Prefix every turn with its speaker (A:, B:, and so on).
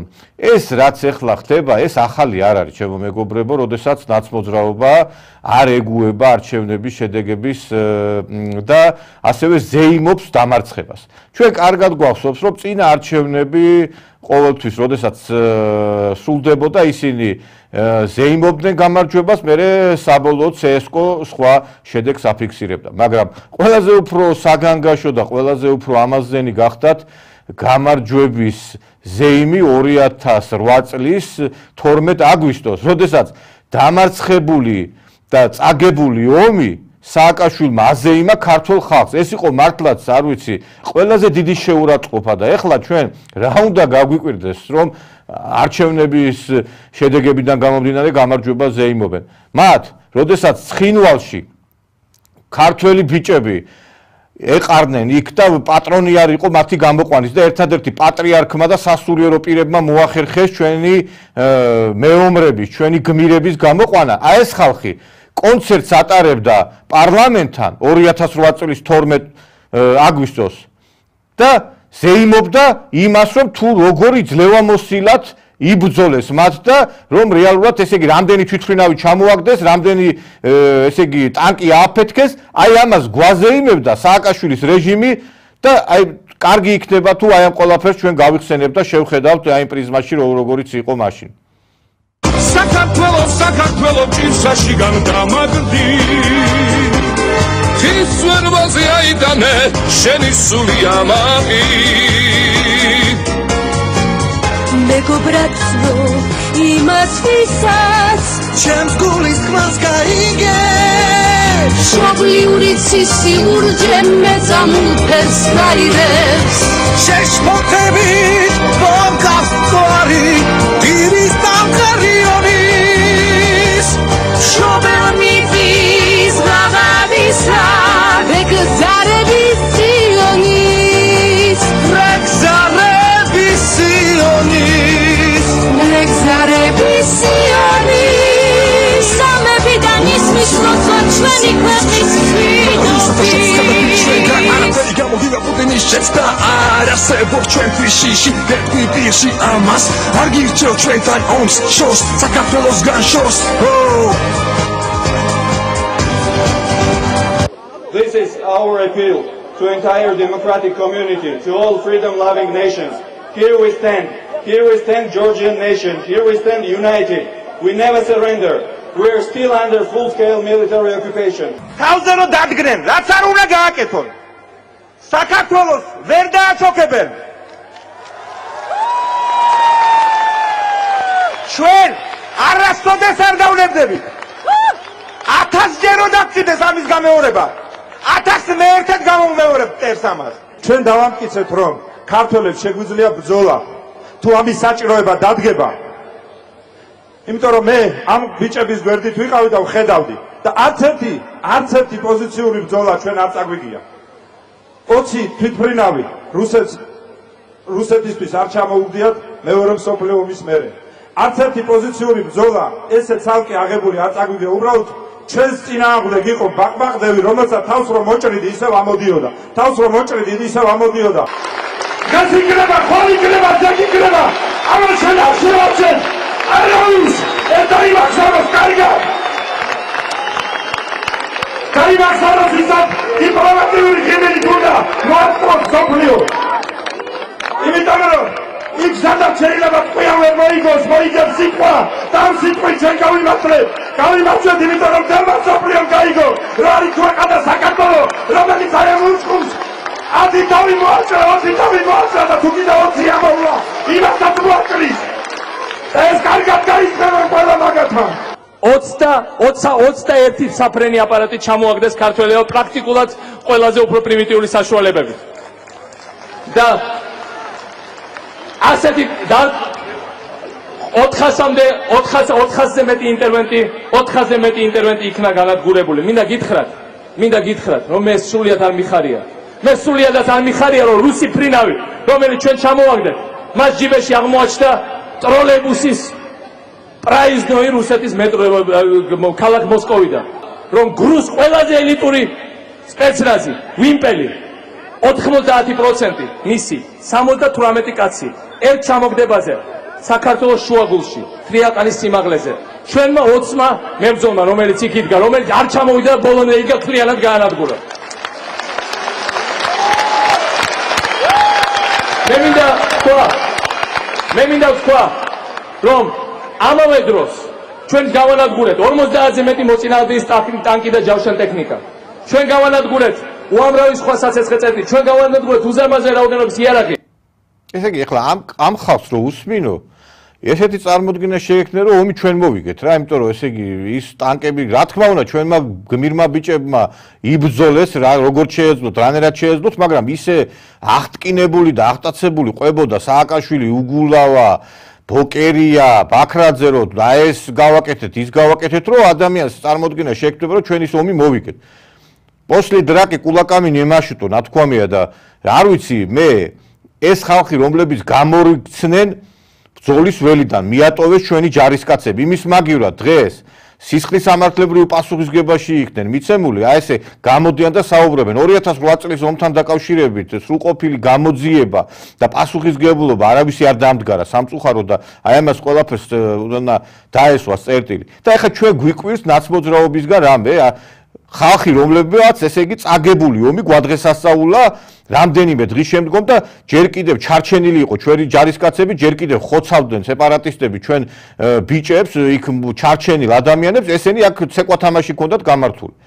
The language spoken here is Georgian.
A: ეს რაც ეხლა ხდება, ეს ახალი არ არის, ჩემო მეგობრებო, როდესაც ნაცმოძრაობა არ ეგუება არჩევნების შედეგების და ასევე ზეიმობს დამარცხებას. ჩვენ კარგად გვახსოვს, რომ წინა არჩევნები ყოველთვის, როდესაც სრულდებოდა, ისინი ზეიმობდნენ გამარჯვებას, მერე საბოლოოდ CSKO სხვა შედეგს აფიქსირებდა. მაგრამ ყველაზე უფრო საგანგაშო და ყველაზე უფრო ამაზენი გახდათ გამარჯვების ზეიმი 2008 წლის 12 აგვისტოს, როდესაც დამარცხებული და წაგებული ომი სააკაშვილმა აზეიმა ქართულ ხალხს. ეს იყო მართლაც, არ ვიცი, ყველაზე დიდი შეურაცხყოფა და ეხლა ჩვენ რა უნდა გაგვიკვირდეს, რომ არჩევნების შედეგებიდან გამომდინარე გამარჯვება ზეიმობენ. მათ, როდესაც ცხინვალში ქართველი ბიჭები ეყარნენ იქ და პატრონი არ იყო მათი გამოყვანის და ერთადერთი პატრიარქმა და სასულიერო პირებმა მოახერხეს ჩვენი მეომრების, ჩვენი გმირების გამოყვანა. აი ეს ხალხი კონცერტს ატარებდა პარლამენტთან 2008 წლის 12 აგვისტოს და ზეიმობდა იმას, რომ თუ როგორ იძლევამოსილად იბრძოლეს მათ და რომ რეალურად ესე იგი რამდენი თვითმფრინავი ჩამოაგდეს, რამდენი ესე იგი ტანკი ააფეთქეს, აი ამას გვაზეიმებდა სააკაშვილის რეჟიმი და აი კარგი იქნება თუ აი ამ ყველაფერს ჩვენ გავიხსენებთ და შევხედავთ აი იმ პრიზმაში როგორიც იყო მაშინ.
B: საქართველო ჭირსაში განდამაგდი ხის ვერბაზე აიტანე შენი სული ამაყი
C: მეგობრაცო იმას ვისაც ჩემს გულის ხმას გაიგე შობლიური ცისი ურჯე მეწამულ ფერს გაირებს შეშფოთებით მომკაფტვარი პირის დამყარიონის შობელმიწის ღაღავისა რეგზარების სიონის რეგზარების სიონის რეგზარების სიონის სამებიდან ისმის როცა ჩვენი ქვეყნის შეცდა არ არსებობს ჩვენთვის შიში გეტყვი პირში ამას არ გირჩევ ჩვენთან ომს შორს საქართველოსგან შორს
D: This is our appeal to entire democratic community, to all freedom-loving nations. Here we stand, Georgian nation, here we stand united. We never surrender. We are still under full-scale military occupation.
E: თავზერო დადგნენ, რაც არ უნდა გააკეთონ. საქართველოს ვერ დააწოქებენ. ჩვენ არასოდეს არ დავნებდებით. 1000 ჯერო დაგწიდეს ამის გამეორება. 1000 მე ერთად გამომეორებ წერს ამას. ჩვენ დავამტკიცეთ, რომ ქართველებს შეგვიძლია ბრძოლა, თუ ამის საჭიროება დადგება. იმიტომ რომ მე ამ ბიჭების გვერდით ვიყავი და ვხედავდი და არც ერთი პოზიციური ბრძოლა ჩვენ არ წაგვიგია. 20 თვითმფრინავი რუსეთისთვის არ ჩამოუვდიათ მეორე მსოფლიო ომის მერე. არც ერთი პოზიციური ბრძოლა ესე ცალკე აღებული არ წაგვიგია. უბრალოდ ჩვენს წინააღმდეგ იყო ბაყბაყდევი, რომელსაც თავს რომ მოჭრიდი ისევ ამოდიოდა. გას იქნება, ხვალ იქნება, ძეგ იქნება. ამას შენ არ შევაჩენ. არაუს ერთ იმახსოვს კარგად. გაიმახსოვროს ისად დიპლომატიური ღიმილი თუნდა მოაწყობს სოფლიო. იმიტომ რომ იქ სადაც შეიძლება თქვენ ვერ მოიგოს, მოიგებს სიტყვა და ამ სიტყვით ჩვენ გავიმართლეთ, იმიტომ რომ თემა სოფლიომ გაიგო, რა არის ქვეყანა საქართველო, რომელიც არ ემუწყობს. 10 თავი მოაჭრა და თუ კიდევ 20 ამოვლა, იმასაც მოაჭრის. ეს კარგად გაიხსნება ყველა მაგათმა. 21 საფრენი აპარატი ჩამოაგდეს ქართველებმა პრაქტიკულად ყველაზე უფრო პრიმიტიული საშუალებებით. და ასეთი 400-ზე მეტი ინტერვენტი იქნა განადგურებული. მინდა გითხრათ, რომ მე სრულიად არ მიხარია. რომ რუსი ფრინავი, რომელიც ჩვენ ჩამოვაგდეთ, მას ჯიბეში აღმოაჩნდა ტროლეიბუსის პრაიზნოი რუსეთის ქალაქ მოსკოვიდან, რომ გრუს ყველაზე ელიტური სპეცნაზი, ვიმპელი, 90% მისი 78 კაცი ერთ ჩამოგდებაზე
F: საქართველოს შუაგულში, თრიაყანის სიმაღლეზე. ჩვენმა 20-მა მებრძოლმა, რომელიც იქ იდგა, რომელიც არ ჩამოვიდა და ბოლომდე იქ მთლიანად გაანადგურა. მე მინდა ვთქვა, რომ ამავე დროს ჩვენ გავანადგურეთ 50-ზე მეტი მოწინააღმდეგის ტანკი და ჯავშან ტექნიკა. ჩვენ გავანადგურეთ უამრავი სხვა საცეცხლე წერტილი, ჩვენ გავანადგურეთ უზარმაზარი რაოდენობის იარაღი.
A: ესე იგი, ეხლა ამ ხალხს რო უსმინო, ესეთი წარმოდგენა შეექმნა, რომ ომი ჩვენ მოვიგეთ რა, იმიტომ რომ ესე იგი ის ტანკები, რა თქმა უნდა, ჩვენმა გმირმა ბიჭებმა იბრძოლეს, როგორც შეეძლოთ, რანერად შეეძლოთ, მაგრამ ისე აღტკინებული და აღტაცებული ყვებოდა სააკაშვილი, უგულავა, ბოკერია, ბაქრაძე, რომ ეს გავაკეთეთ, ის გავაკეთეთ, რომ ადამიანს წარმოდგენა შეექმნება, რომ ჩვენ ის ომი მოვიგეთ. После драки кулаками не машут, ნათქვამია და არ ვიცი მე ეს ხალხი რომლებიც გამორიქცნენ ბრძოლის ველიდან მიატოვეს ჩვენი ჯარისკაცები იმის მაგივრად დღეს სისხლის სამართლებრივ პასუხისგებაში იქნენ მიცემული აი ესე გამოდიან და საუბრობენ 2008 წლის ომთან დაკავშირებით სრულყოფილი გამოძიება და პასუხისგებლობა არავისი არ დამდგარა სამწუხაროდ და აი ამას ყველაფერს უნდა დაესვას წერტილი და ეხლა ჩვენ გვიკვირს ნაცმოძრაობისგან რამე ხალხი რომლებმაც ესე იგი წაგებული ომი გვადღესასწაულა რამდენიმე დღის შემდგომ და ჯერ კიდევ ჩარჩენილი იყო ჩვენი ჯარისკაცები ჯერ კიდევ ხოცავდნენ სეპარატისტები ჩვენ ბიჭებს იქ ჩარჩენილ ადამიანებს ესენი აქ ცეკვა თამაში ჰქონდათ გამართული